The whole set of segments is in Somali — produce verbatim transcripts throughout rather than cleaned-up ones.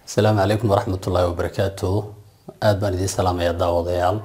السلام عليكم ورحمة الله وبركاته. aad baan idin salaamayaa daawadayaal.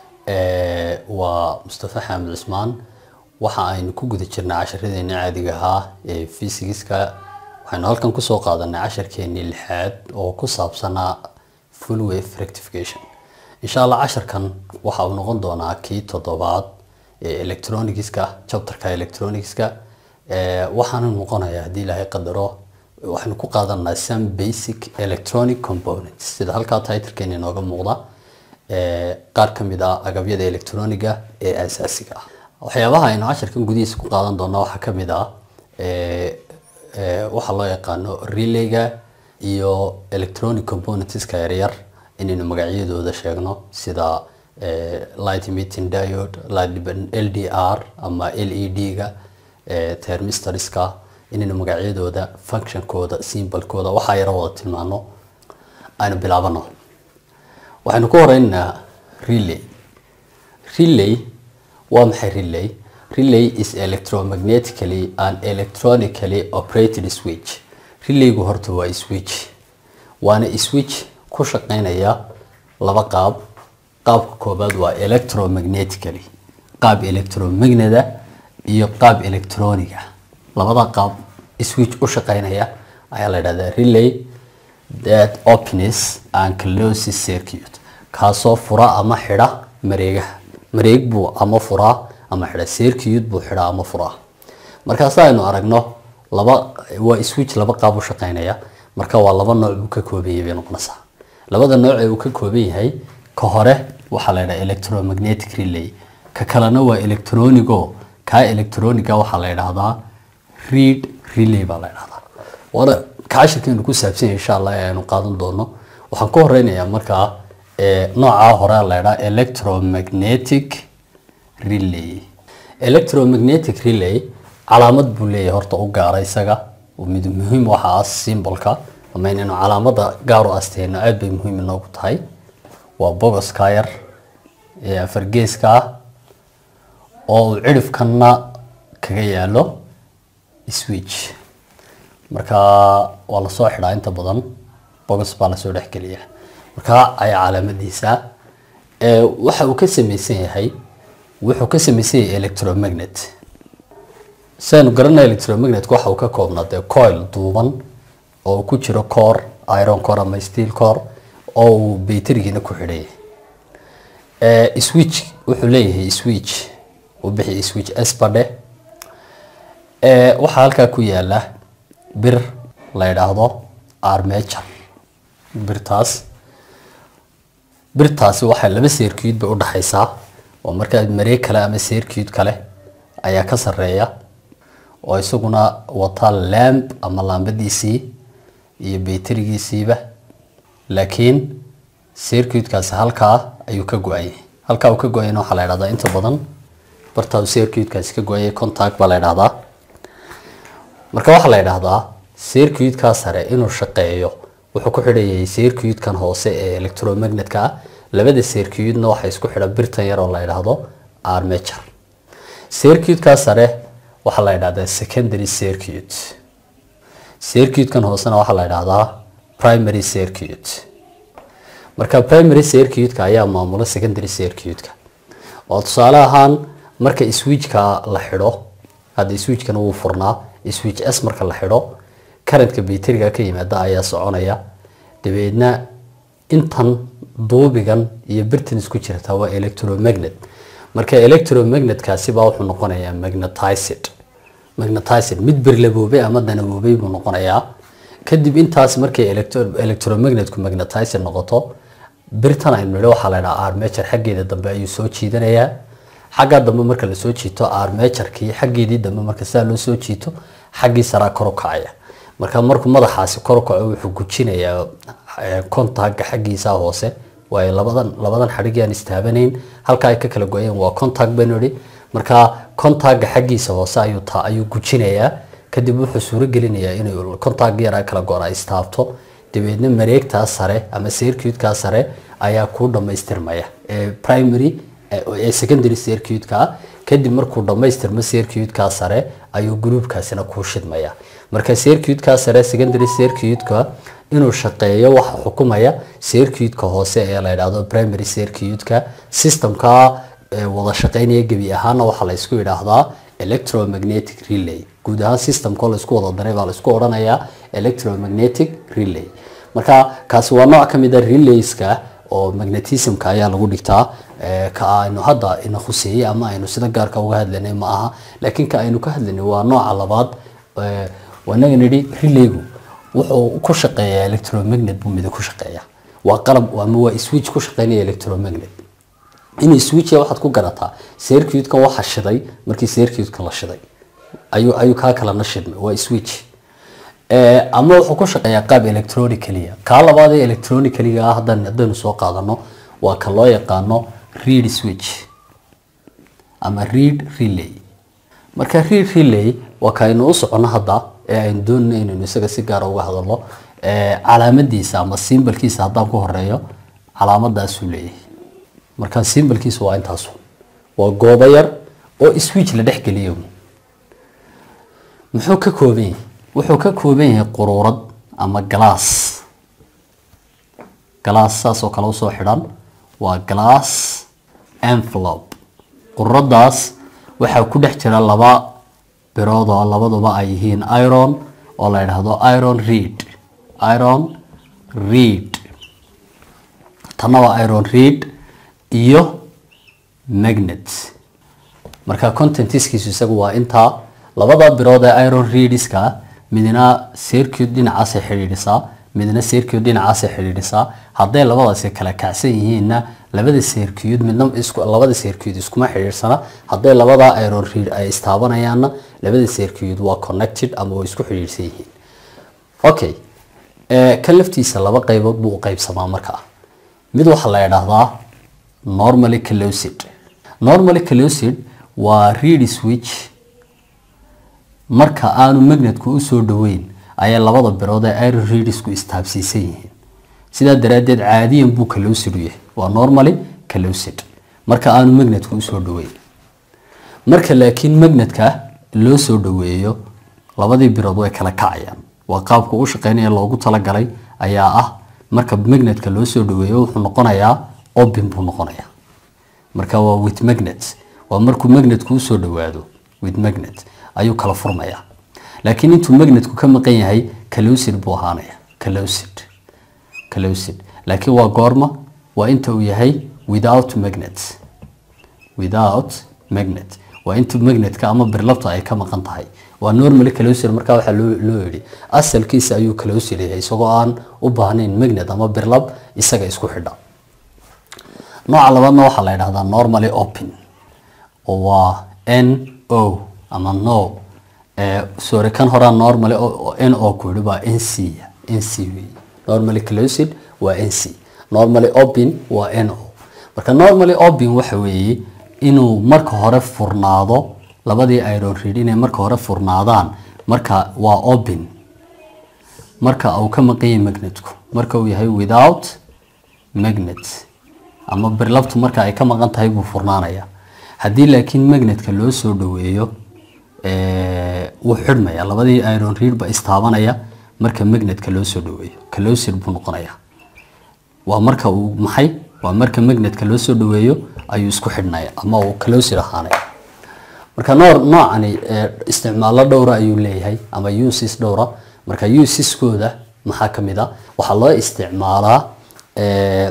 ee waa Mustafa Xamed Cusmaan. waxa aynu ku guda jirnaa casharradeena caadiga ah ee physics-ka. waxaanu halkan ku soo qaadanay casharkeennii lixaad oo ku saabsanaa full wave rectification. insha Allah casharkan waxa uu noqon doonaa kii toddobaad ee electronics-ka, chapter-ka electronics-ka. ee waxaanu noqonayaa hadii Ilaahay qadaro waxaan ku qaadanaa some basic electronic components sida halka title-keena inooga muuqda ee qaar kamid ah agabyada electroniga ee asaasiga ah. waxyaabaha aynu casharkan gudihiisa ku qaadan doonaa waxa kamid ah ee ee waxa loo yaqaano relay-ga iyo electronic components-ka yaryar inaynu magacyadooda sheegno sida ee light emitting diode, light L D R ama L E D-ga, ee thermistor-iska inaynu magacyadooda, function-kooda, symbol-kooda waxa yar wada tilmaano aynu bilaabano. waxaanu ku horeynaa relay. relay waa maxay relay? relay is electromagnetically and electronically operated switch. relay-gu horta waa switch, waana switch ku shaqeynaya laba qaab. qaabka koobaad waa electromagnetically, qaab electromagneta iyo qaab electroniga. labada qaab switch u shaqeynaya ayaa la yiraahdaa relay that opens and closes circuit, kaasoo fura ama xidha mareegaha. mareeg buu ama fura ama xidha, circuit buu xidha ama fura. markaas aynu aragno laba waa switch laba qaab u shaqeynaya, marka waa laba nooc uu ka kooban yahay noqonaysa. labada nooc ee uu ka kooban yahay ka hore waxa la yiraahdaa electromagnetic relay, ka kalena waa electronigo. ka electroniga waxa la yiraahdaa read relay baa la yiraahdaa. wada kaashirkeenu ku saabsan insha Allah aynu qaadan doono. waxaan ku horeynayaa markaa ee nooca hore la yiraahdaa electromagnetic relay. electromagnetic relay calaamad buu leeyahay horta u gaar ah isaga, oo mid muhiim waxa ah symbolka, ama inaynu calaamada gaar u asteeno aad bay muhiim inoogu tahay. waa box yar ee afar geeska ah oo cirifkana kaga yaalo switch. marka waa la soo xidhaa inta badan box baa la soo dhex geliya. marka ay calaamadiisa ee waxa uu ka samaysan yahay wuxuu ka samaysan yahay electromagnet. saan garanay electromagnet waxa uu ka koobnaa coil duuban oo ku jiro core, iron core ama steel core oo battery-gina ku xidhay. ee switch wuxuu leeyahay switch oo bixi switch S-bade. ee waxa halka ku yaala bir la yiraahdo armature. birtaas birtaas waxa laba circuit bay u dhaxaysaa, oo marka mareeg kale ama circuit kale ayaa ka sareeya oo isaguna wata lamp ama laambadiisii iyo battery-giisiiba. laakiin circuit-kaas halka ayuu ka go'ay. halka uu ka go'ayna waxa la yiraahdaa inta badan barta circuit-kaas ka go'ay contact baa la yiraahdaa. marka waxa la yiraahdaa circuit-ka sare inuu shaqeeyo wuxuu ku xidhayay circuit-kan hoose ee electromagnet-ka. labada circuit-na waxa isku xidha birtan yar oo la yiraahdo armature. circuit-ka sare waxa la yiraahdaa secondary circuit. circuit-kan hoosena waxa la yiraahdaa primary circuit. marka primary circuit-ka ayaa maamula secondary circuit-ka. oo tusaale ahaan marka switch-ka la xidho, hadii switch-kan uu furnaa, switch S marka la xidho, current-ka battery-ga ka yimaada ayaa soconaya. dabeedna intan duubigan iyo birtan isku jirta waa electromagnet. marka electromagnet-kaasi baa wuxuu noqonayaa magnetized. magnetized mid birlaboobay ama danaboobay buu noqonayaa. kadib intaas markay electromagnet-ku magnetized noqoto, birtan aynu nidho waxa la yiraahdaa armature xaggeeda dambe ayuu soo jiidanayaa. xagga dambe marka la soo jiito armature-kii xaggeedii dambe marka saa loo soo jiito xaggii sare kor u kacaya. marka markuu madaxaasi kor u kaco wuxuu gujinayaa contact-ga xaggiisa hoose. way labadan labadan xadhig aan istaabanayn halka ay ka kala go'ayeen waa contact binary. marka contact-ga xaggiisa hoose ayuu taa ayuu gujinayaa. kadib wuxuu suuro gelinayaa inuu contact yar ay kala go'aan istaabto. dabeedna mareegta sare ama circuit-ka sare ayaa ku dhameystirmaya ee primary ee secondary circuit-ka. kadib markuu dhameystirmo circuit-ka sare ayuu group-kaasina ku shidmaya. marka circuit-ka sare secondary circuit-ka inuu shaqeeyo waxa xukumaya circuit-ka hoose ee la yiraahdo primary circuit-ka system-ka wada shaqeynaya gabi ahaana waxa la isku yiraahdaa electromagnetic relay guud ahaan system-ka la isku wada daray baa la isku oranayaa electromagnetic relay marka kaasi waa nooc kamid ah relays-ka oo magnetism-ka ayaa lagu dhigtaa ka aynu hadda ina khuseeyay ama aynu sida gaarka uga hadlanay ma aha laakiin ka aynu ka hadlanay waa nooca labaad wanaga nidi relay-gu wuxuu ku shaqeeyaa electromagnet buu mid ku shaqeeyaa waa qalab ama waa switch ku shaqeynaya electromagnet in switch waxaad ku garataa circuit-ka waxa shiday markii circuit-ka la shiday ayuu ayuu ka kala nashidmay waa switch ee ama wuxuu ku shaqeeyaa qaab electronically ka labaad ee electronically ah hadan hadan soo qaadano waa ka loo yaqaano reed switch ama reed relay marka reed relay waa ka inuu u socono hadda ee aan doonayno inuu isaga si gaar ah uga hadalno ee calaamadiisa ama symbolkiisa hadaan ku horeeyo calaamadaas uu leeyahay marka symbolkiisa waa intaas waa goobo yar oo switch la dhex geliyo muxuu ka kooban yahay wuxuu ka kooban yahay quruurad ama glass glass saas oo kale u soo xidhan waa glass envelope quruuradaas waxa ku dhex jira laba birood oo labaduba ay yihiin iron oo la yiraahdo iron reed iron reed tana waa iron reed iyo magnet marka contentiskiisu isagu waa inta labada birood ee iron reediska midna circuit dhinacaas xiriirisa midna circuit dhinacaas xiriirisa haday labadaas kala kacsan yihiinna labada circuit midna isku labada circuit iskuma xiriirsana haday labada iron reed ay istaabanayaan labada circuit waa connected ama way isku xiriirsan yihiin okay ee kan laftiisa laba qaybood buu u qaybsamaa marka mid waxa la yiraahdaa normally closed normally closed waa reed switch marka aanu magnetku u soo dhaweyn ayaa labada birood ee iron reedisku istaabsiisan yihiin sida daraadeed caadiyan buu closed yahay waa normally closed marka aanu magnetku u soo dhaweyn marka laakiin magnetka loo soo dhaweeyo labadii birood way kala kacayaan waa qaabka uu shaqeynaya loogu tala galay ayaa ah marka magnetka loo soo dhaweeyo wuxuu noqonayaa open buu noqonayaa marka waa with magnet waa markuu magnetku u soo dhawaado with magnet ayuu kala furmaya laakiin intuu magnetku ka maqan yahay closed buu ahaanaya closed closed laakiin waa goorma waa inta uu yahay without magnet without magnet waa inta magnetka ama birlabta ay ka maqan tahay waa normally closed marka waxa loo loo yiri asalkiisa ayuu closed yahay isagoo aan u baahnayn magnet ama birlab isaga isku xidha nooca labaadna waxa la yiraahdaa normally open oo waa n o ama no ee soo kan hore normally n o ku dhibaa nc nc normally closed waa nc normally open waa no marka normally open waxa weeye inuu marka hore furnaado labadii iron reed inay marka hore furnaadaan marka waa open marka uu ka maqan magnetku marka uu yahay without magnet ama birlabtu marka ay ka maqan tahay buu furnaanaya hadii laakiin magnetka loo soo dhaweeyo ee uu xidhmaya labadii iron reed ba istaabanaya marka magnetka loo soo dhaweeyo closed buu noqonaya waa marka uu maxay waa marka magnetka loo soo dhaweeyo ayuu isku xidhnaya ama uu closed ahaanaya marka noor noocani isticmaalo dhowr ayuu leeyahay ama uses dhowr marka uses-kooda maxaa kamida waxa loo isticmaalaa ee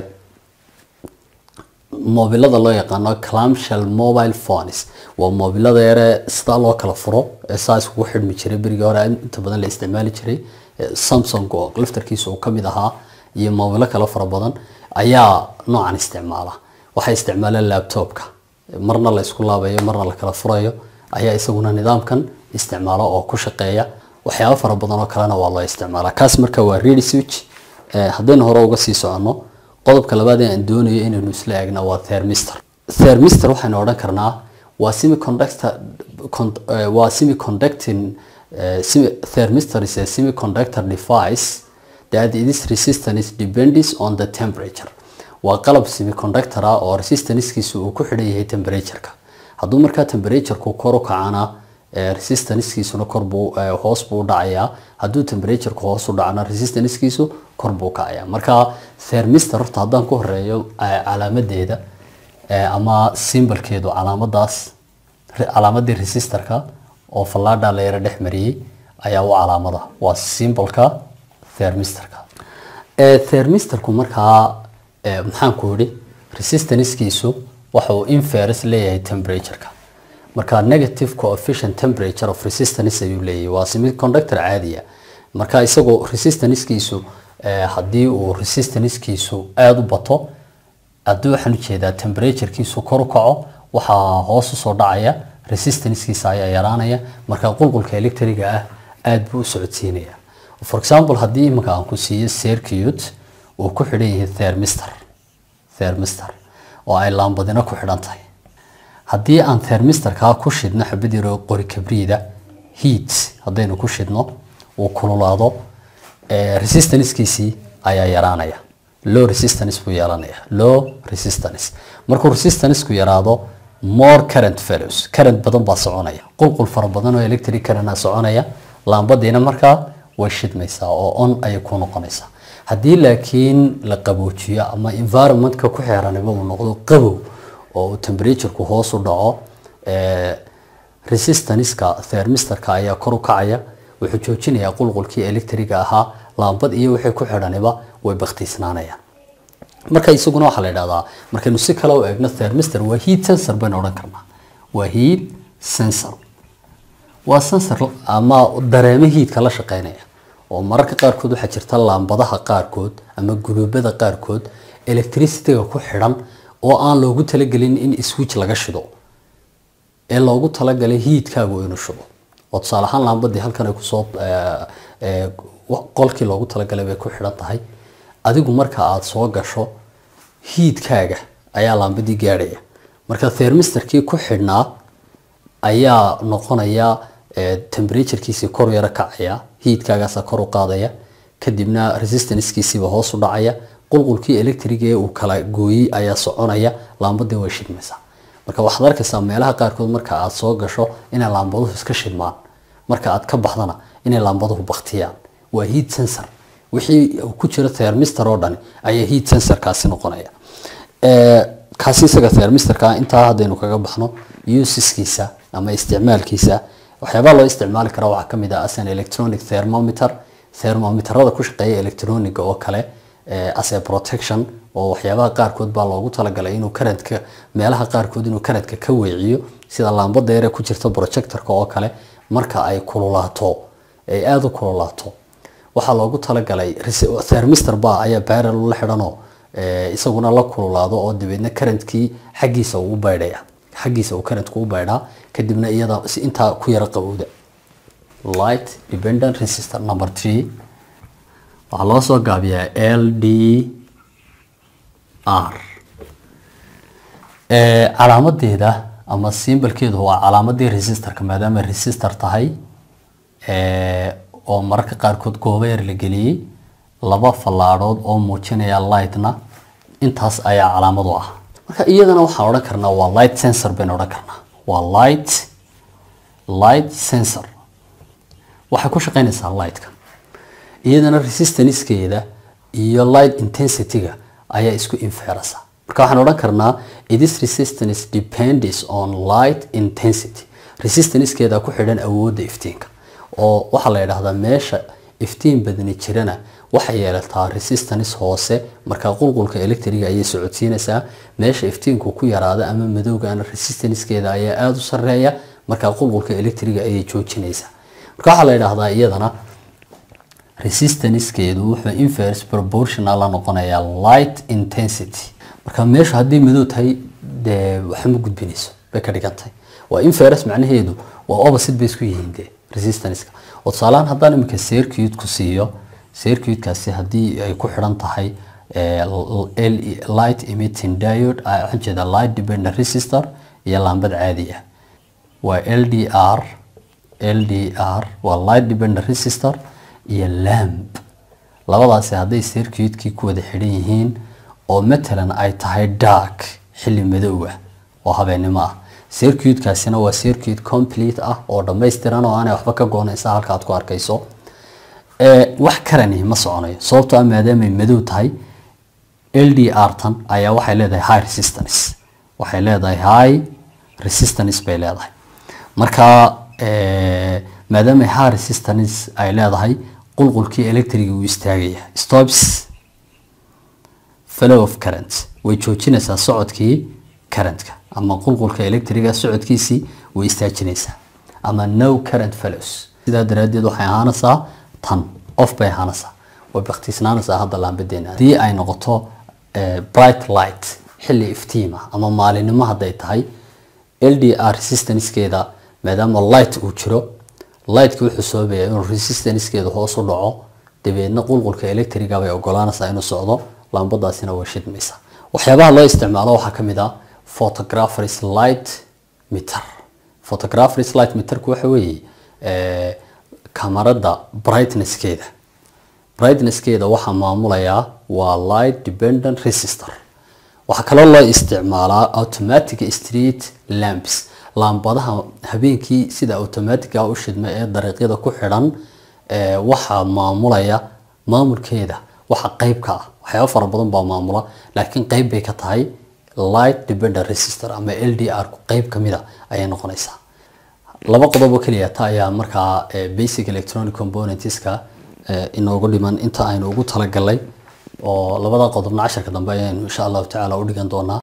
mobilada loo yaqaano clamshell mobile phones waa mobilada yare sida loo kala furo ee saas ugu xidhmi jiray bariga hore inta badan la isticmaali jiray Samsung oo laftarkiisa uu kamid ahaa iyo mobile kala fara badan ayaa noocan isticmaala waxa isticmaalaan laptopka marna la isku laabayo marna la kala furayo ayaa isaguna nidaamkan isticmaalo oo ku shaqeeya waxyaabo fara badan oo kalena waa loo isticmaalaa kaas marka waa reed switch ee hadayna hore uga sii socono qodobka labaad ee aan doonayo inaynu isla eegno waa thermistor thermistor waxaan oran karnaa waa semiconductor waa semiconducting thermistor is a semiconductor device that its resistance depends on the temperature waa qalab semiconductor ah oo resistance-kiisu uu ku xidhan yahay temperature-ka hadduu marka temperature-ku kor u kacana resistance-kiisuna kor buu hoos buu dhacayaa hadduu temperature-ku hoos u dhacna resistance-kiisu kor buu kacayaa marka thermistor horta haddaan ku horeeyo calaamadeeda ama symbol-keedu calaamadaas calaamadii resistor-ka oo fallaadha la yara dhex mariyay ayaa u calaamada waa symbol-ka thermistor-ka ee thermistor-ku markaa maxaan ku yiri resistance-kiisu waxa uu inverse leeyahay temperature-ka marka negative coefficient temperature of resistance ayuu leeyahay waa semiconductor caadi ah marka isagoo resistance-kiisu haddii uu resistance-kiisu aad u bato haddii waxaan u jeedaa temperature-kiisu kor u kaco waxaa hoos u soo dhacaya resistance-kiisa ayaa yaraanaya marka qulqulka electriga ah aad buu u socodsiinaya for example haddii imika aan ku siiyo circuit uu ku xidhan yahay thermistor thermistor oo ay laambadina ku xidhan tahay haddii aan thermistor-ka ku shidno xabad yar oo qori kabriida heat haddaynu ku shidno uu kululaado resistance-kiisii ayaa yaraanaya low resistance buu yeelanaya low resistance markuu resistance-ku yaraado more current flows current badan baa soconaya qulqul fara badan oo electric current soconaya laambadiina markaa way shidmaysaa oo on ay ku noqonaysaa haddii laakiin la qaboojiyo ama environment-ka ku xeeranaba uu noqdo qabow oo temperature-ku hoos u dhaco ee resistance-ka thermistor-ka ayaa kor u kacaya wuxuu joojinayaa qulqulkii electric ahaa laambad iyo wixii ku xidhanaba way baqtiisnaanayaan marka isaguna waxa la yiraahdaa markaynu si kale u eegno thermistor waa heat sensor baan oran karnaa waa heat sensor waa sensor ama dareemo heat-ka la shaqeynaya oo mararka qaar kood waxa jirta laambadaha qaar kood ama guluubada qaar kood electricity-ga ku xidhan oo aan loogu talagelin in switch laga shido ee loogu talagalay heat-kaagu inuu shido oo tusaale ahaan laambadii halkan ay ku soo ee qolkii loogu talagalay bay ku xidhan tahay adigu marka aad soo gasho heat-kaaga ayaa laambadii gaaraya marka thermistor-kii ku xidhnaa ayaa noqonaya temperature-kiisii kor yara kacaya heat-kaagaas kor u qaadaya kadibna resistance-kiisiiba hoos u dhacaya qulqulkii electric ee uu kala gooyay ayaa soconaya laambadii way shidmaysaa marka waxaad arkaysaa meelaha qaar kood marka aad soo gasho inay laambaduhu iska shidmaan marka aad ka baxdana inay laambaduhu baqtiyaan waa heat sensor wixii ku jira thermistor oo dhan ayaa heat sensor kaasi noqonaya ee kaasi isaga thermistor-ka inta hadaynu kaga baxno uses-kiisa ama isticmaalkiisa waxyaabo loo isticmaali karo waxa kamid ah asan electronic thermometer thermometerada ku shaqeeya electronic oo kale as a protection oo waxyaabaha qaar kood baa loogu talagalay inuu current-ka meelaha qaar kood inuu current-ka ka weeciyo sida laambada yar ku jirta projector-ka oo kale marka ay kululaato ay aad u kululaato waxa loogu talagalay thermistor baa ayaa parallel la xidhano isaguna la kululaado oo dibadna current-kii xagiisa uu baydhaya xagiisa uu current-ku u baydhaa kadibna iyada si inta ku yara qabowda light dependent resistor number three waxa loo soo gaabiyaa L D R ee calaamadeeda ama symbol-keedu waa calaamadii resistor-ka maadaama resistor tahay ee oo marka qaar kood goobo yar la geliyay laba fallaadood oo muujinaya light-na intaas ayaa calaamad u ah marka iyadana waxaan oran karnaa waa light sensor baan oran karnaa waa light light sensor waxa ku shaqeynaysaa light-ka iyadana resistance-keeda iyo light intensity-ga ayaa isku inferasa marka waxaan oran karnaa this resistance depends on light intensity resistance-keeda ku xidhan awoodda iftiinka oo waxa la yiraahdaa meesha iftiin badani jirana waxa yeelataa resistance hoose marka qulqulka electric ayay socodsiinaysaa meesha iftiinku ku yaraada ama madowgaana resistance-keeda ayaa aad u sareeya marka qulqulka electric ayay joojinaysaa marka waxa la yiraahdaa iyadana resistance-keedu wuxuu inverse proportional la noqonayaa light intensity marka meesha haddii madow tahay de waxa ma gudbinayso bay ka dhigantay waa inverse macnaheedu waa opposite bay isku yihiin de resistance-ka oo tusaalahan haddaan imika circuit ku siiyo circuit-kaasi haddii ay ku xidhan tahay light emitting diode waxaan jeedaa light dependent resistor iyo laambad caadi ah waa L D R L D R waa light dependent resistor iyo lamp labadaasi hadday circuit-kii ku wada xidhan yihiin oo matalan ay tahay dark xilli madow ah oo habeenimo ah circuit kaasina waa circuit complete ah oo dhameystiran oo aanay waxba ka goonaysa halka aad ku arkayso ee wax karani ma soconayo sababtoo ah maadaama ay madow tahay L D R tan ayaa waxay leedahay high resistance waxay leedahay high resistance bay leedahay marka ee maadaama high resistance ay leedahay qulqulkii electriga uu istaagaya stops flow of current way joojinaysaa socodkii currentka ama qulqulka electriga socodkiisi way istaajinaysaa ama no current flows sida daraadeed waxay ahaanaysaa tan off bay ahaanaysaa way baqtiisnaanaysaa hadda laambadeena hadii ay noqoto bright light xilli iftiima ama maalinimo haday tahay L D R resistance-keeda maadaama light uu jiro light-ku wuxuu sababaya inuu resistance-keedu hoos u dhaco dabeedna qulqulka electriga bay ogolaanaysaa inuu socdo laambadaasina way shidmaysaa waxyaabaha loo isticmaalo waxa kamid ah photographer's light meter photographer's light meter ku waxa weeye ee kamarada brightness-keeda brightness-keeda waxa maamulaya waa light dependent resistor waxa kale loo isticmaalaa automatic street lamps laambadaha habeenkii sida automatic ah u shidma ee dariiqyada ku xidhan ee waxa maamulaya maamulkeeda waxa qayb ka ah waxyaabo fara badan baa maamula laakiin qayb bay ka tahay light dependent resistor ama L D R ku qayb kamida ayay noqonaysaa laba qodob oo kaliya ta ayaa markaa basic electronic components-ka inoogu dhiman inta aynu ugu talagalay oo labada qodobna casharka dambe ayaan insha Allah ta'ala u dhigan doonaa